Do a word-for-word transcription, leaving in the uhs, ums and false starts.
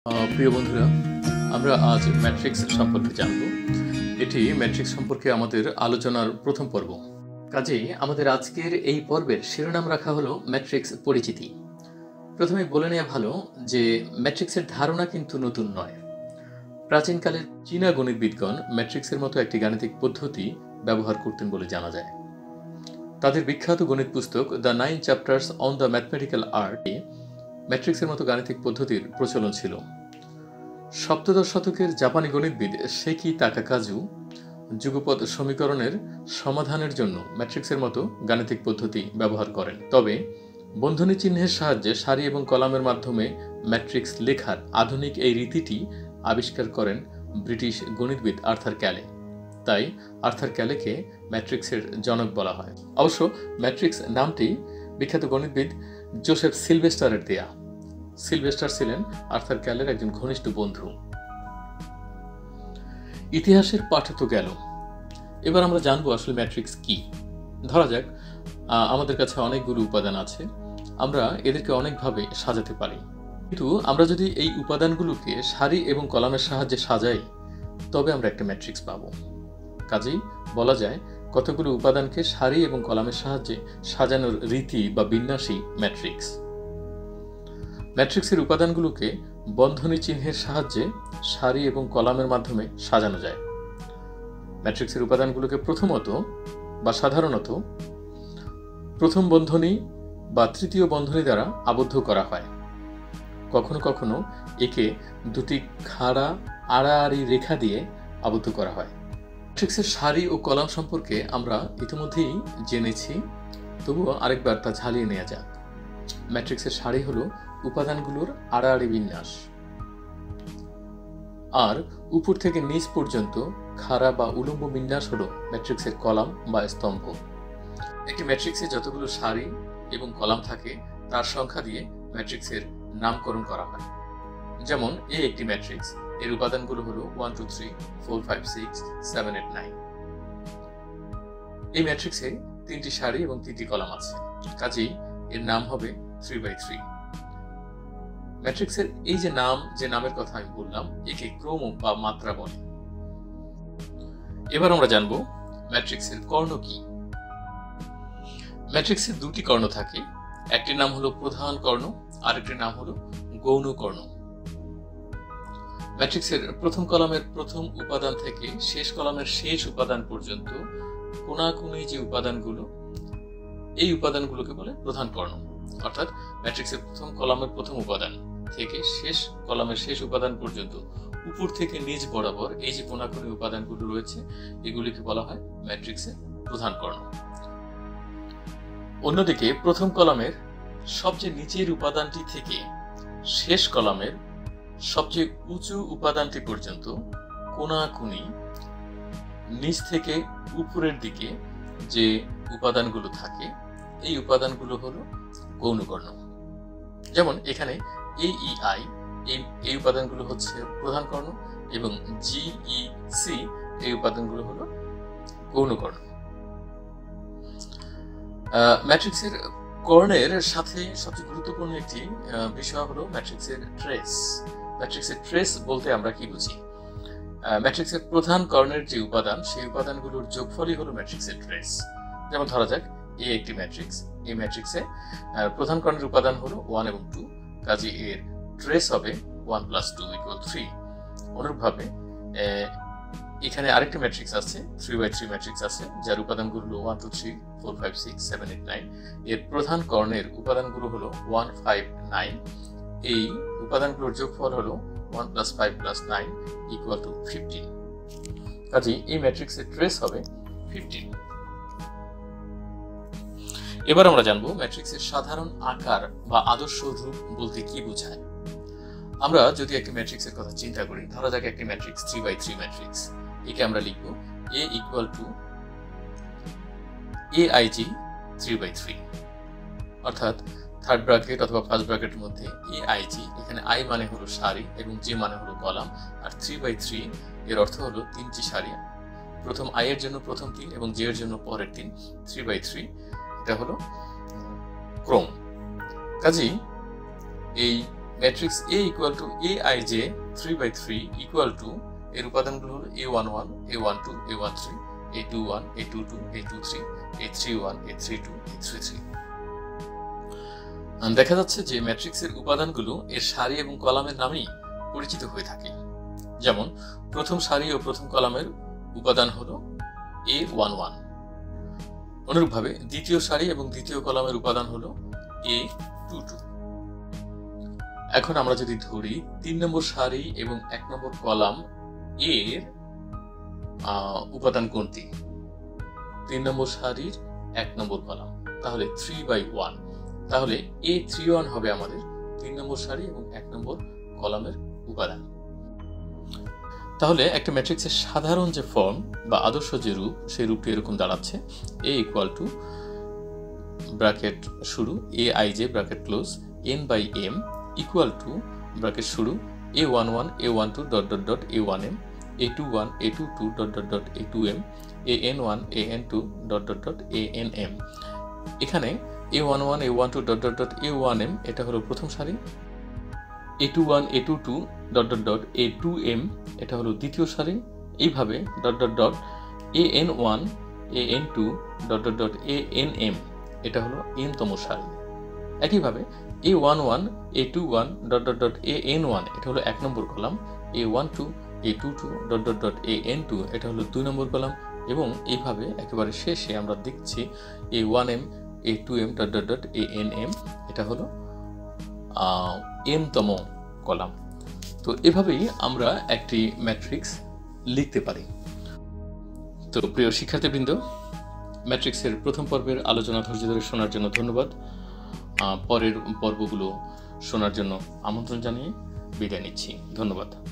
আহ, প্রিয় বন্ধুরা, আমরা আজ ম্যাট্রিক্স সম্পর্কে জানব। এটি ম্যাট্রিক্স সম্পর্কে আমাদের আলোচনার প্রথম পর্ব। কাজেই আমাদের আজকের এই পর্বের শিরোনাম রাখা হলো ম্যাট্রিক্স পরিচিতি। প্রথমে বলে নেওয়া ভালো যে ম্যাট্রিক্সের ধারণা কিন্তু নতুন নয়। প্রাচীনকালের চীনা গণিতবিদগণ ম্যাট্রিক্সের মতো একটি গাণিতিক পদ্ধতি ব্যবহার করতেন বলে জানা যায়। তাদের বিখ্যাত গণিত পুস্তক the nine chapters on the mathematical art ম্যাট্রিক্সের মতো গাণিতিক পদ্ধতির প্রচলন ছিল। সপ্তদশ শতকের জাপানি গণিতবিদ সেকি তাকাকাজু যুগপৎ সমীকরণের সমাধানের জন্য ম্যাট্রিক্সের মতো গাণিতিক পদ্ধতি ব্যবহার করেন। তবে বন্ধনী চিহ্নের সাহায্যে সারি এবং কলামের মাধ্যমে ম্যাট্রিক্স লেখার আধুনিক এই রীতিটি আবিষ্কার করেন ব্রিটিশ গণিতবিদ আর্থার ক্যালে। তাই আর্থার ক্যালেকে ম্যাট্রিক্সের জনক বলা হয়। অবশ্য ম্যাট্রিক্স নামটি বিখ্যাত গণিতবিদ জোসেফ সিলভেস্টারের দেয়া। সিলভেস্টার ছিলেন আর্থার ক্যালের একজন ঘনিষ্ঠ বন্ধু। ইতিহাসের পাঠ তো গেল, এবার আমরা জানবো আসলে ম্যাট্রিক্স কি। ধরা যাক আমাদের কাছে অনেকগুলো উপাদান আছে, আমরা এদেরকে অনেকভাবে সাজাতে পারি। কিন্তু আমরা যদি এই উপাদানগুলোকে সারি এবং কলামের সাহায্যে সাজাই তবে আমরা একটা ম্যাট্রিক্স পাবো। কাজেই বলা যায় কতগুলো উপাদানকে সারি এবং কলামের সাহায্যে সাজানোর রীতি বা বিন্যাসই ম্যাট্রিক্স। ম্যাট্রিক্সের উপাদানগুলোকে বন্ধনী চিহ্নের সাহায্যে সারি এবং কলামের মাধ্যমে সাজানো যায়। ম্যাট্রিক্সের উপাদানগুলোকে প্রথমত বা সাধারণত প্রথম বন্ধনী বা তৃতীয় বন্ধনী দ্বারা আবদ্ধ করা হয়। কখনো কখনো একে দুটি খাড়া আড়াআড়ি রেখা দিয়ে আবদ্ধ করা হয়। ম্যাট্রিক্সের সারি ও কলাম সম্পর্কে আমরা ইতিমধ্যেই জেনেছি, তবুও আরেকবার তা ঝালিয়ে নেওয়া যাক। ম্যাট্রিক্সের সারি হলো উপাদানগুলোর আড়াআড়ি বিন্যাস, আর উপর থেকে নিচ পর্যন্ত খাড়া বা উলম্ব বিন্যাস হলো ম্যাট্রিক্সের কলাম বা স্তম্ভ। একটি ম্যাট্রিক্সে যতগুলো সারি এবং কলাম থাকে তার সংখ্যা দিয়ে ম্যাট্রিক্সের নামকরণ করা হয়। যেমন এ একটি ম্যাট্রিক্স, এর উপাদানগুলো হলো one two three four five six seven eight nine. এই ম্যাট্রিক্সে তিনটি সারি এবং তিনটি কলাম আছে, কাজেই এর নাম হবে থ্রি বাই থ্রি। ম্যাট্রিক্সের এই যে নাম, যে নামের কথা আমি বললাম, একে ক্রম বা মাত্রা বলে। এবার আমরা জানবো ম্যাট্রিক্সের কর্ণ কি। ম্যাট্রিক্সের দুটি কর্ণ থাকে, একটির নাম হলো প্রধান কর্ণ, আরেকটির নাম হলো গৌণ কর্ণ। ম্যাট্রিক্সের প্রথম কলামের প্রথম উপাদান থেকে শেষ কলামের শেষ উপাদান পর্যন্ত কোণাকুণি যে উপাদানগুলো, এই উপাদানগুলোকে বলে প্রধান কর্ণ। অর্থাৎ ম্যাট্রিক্সের প্রথম কলামের প্রথম উপাদান থেকে শেষ কলামের শেষ উপাদান পর্যন্ত উপর থেকে নিচ বরাবর এই যে কোণাকুণি উপাদানগুলো রয়েছে, এগুলিকে বলা হয় ম্যাট্রিক্সের প্রধান কর্ণ। অন্যদিকে প্রথম কলামের সবচেয়ে নিচের উপাদানটি থেকে শেষ কলামের সবচেয়ে উঁচু উপাদানটি পর্যন্ত কোণাকুণি নিচ থেকে উপরের দিকে যে উপাদানগুলো থাকে, এই উপাদানগুলো হলো গৌণ কর্ণ। যেমন এখানে এ ই আই এই উপাদানগুলো হচ্ছে প্রধান কর্ণ এবং জি ই সি এই উপাদানগুলো হলো গৌণ কর্ণ। ম্যাট্রিক্সের কর্ণের সাথে সবচেয়ে গুরুত্বপূর্ণ একটি বিষয় হলো ম্যাট্রিক্সের ট্রেস। ম্যাট্রিক্সের ট্রেস বলতে আমরা কি বুঝি? ম্যাট্রিক্সের প্রধান কর্ণের যে উপাদান, সেই উপাদানগুলোর যোগফলই হলো ম্যাট্রিক্সের ট্রেস। যেমন ধরা যাক এ একটি ম্যাট্রিক্স, এই ম্যাট্রিক্সে প্রধান কর্ণের উপাদান হলো ওয়ান এবং টু, কাজে এর ট্রেস হবে one plus two equal three. অনুরূপভাবে এখানে আরেকটি ম্যাট্রিক্স আছে, থ্রি বাই থ্রি ম্যাট্রিক্স আছে, যার উপাদানগুলো হলো one two three four five six seven eight nine. এর প্রধান কর্ণের উপাদানগুলো হলো ওয়ান ফাইভ নাইন। এই উপাদানগুলোর যোগফল হলো one plus five plus nine equal to fifteen. কাজেই এই ম্যাট্রিক্সের ট্রেস হবে ফিফটিন। এবার আমরা জানবো ম্যাট্রিক্সের সাধারণ আকার বা আদর্শ রূপ বলতে কি বোঝায়। আমরা যদি একটি ম্যাট্রিক্সের কথা চিন্তা করি, ধরা যাক একটি matrix three by three matrix, একে আমরা লিখব A equal to A I J three by three. অর্থাৎ থার্ড ব্র্যাকেট অথবা ফার্স্ট ব্র্যাকেটের মধ্যে এ আই জি, এখানে আই মানে হলো সারি এবং জি মানে হলো কলাম, আর থ্রি বাই থ্রি এর অর্থ হলো তিনটি সারি, প্রথম আই এর জন্য প্রথম তিন এবং জে এর জন্য পরের তিন। থ্রি বাই থ্রি এটা হলো ক্রম। কাজেই এই matrix A equal to A I J three by three equal to এর উপাদানগুলো হলো A one one, A one two, A one three, A two one, A two two, A two three, A three one, A three two, A three three. দেখা যাচ্ছে যে ম্যাট্রিক্সের উপাদানগুলো এর সারি এবং কলামের নামেই পরিচিত হয়ে থাকে। যেমন প্রথম সারি ও প্রথম কলামের উপাদান হলো এ ওয়ান ওয়ান। অনুরূপভাবে দ্বিতীয় সারি এবং দ্বিতীয় কলামের উপাদান হলো এ টু টু। এখন আমরা যদি ধরি তিন নম্বর সারি এবং এক নম্বর কলাম এর উপাদান কোনটি? তিন নম্বর সারির এক নম্বর কলাম, তাহলে থ্রি বাই ওয়ান। তাহলে এ থ্রি ওয়ান হবে আমাদের তিন নম্বর সারি এবং এক নম্বর কলামের উপাদান। তাহলে একটা ম্যাট্রিক্সের সাধারণ যে ফর্ম বা আদর্শ যে রূপ, সেই রূপটি এরকম দাঁড়াচ্ছে: এ ইকুয়াল টু ব্র্যাকেট শুরু A I J bracket close N by M equal to bracket শুরু A one one, A one two dot dot dot A one M, A two one, A two two dot dot dot A two M, A N one, A N two dot dot dot A N M. এখানে A one one, A one two dot dot dot A one M এটা হলো প্রথম সারি, এ two one, A two two dot dot dot A two M এটা হলো দ্বিতীয় সারি, এইভাবে dot dot dot A N one, A N two dot dot dot A N M এটা হলো এন তম সারি। একইভাবে A one one, A two one dot dot dot A N one এটা হলো এক নম্বর column, A one two, A two two dot dot dot A N two এটা হলো দুই নম্বর কলাম, এবং এইভাবে একেবারে শেষে আমরা দেখছি A one M, A two M dot dot dot A N M এটা হলো এন তম কলাম। তো এভাবেই আমরা একটি ম্যাট্রিক্স লিখতে পারি। তো প্রিয় শিক্ষার্থীবৃন্দ, ম্যাট্রিক্সের প্রথম পর্বের আলোচনা ধৈর্য ধরে শোনার জন্য ধন্যবাদ। পরের পর্বগুলো শোনার জন্য আমন্ত্রণ জানিয়ে বিদায় নিচ্ছি। ধন্যবাদ।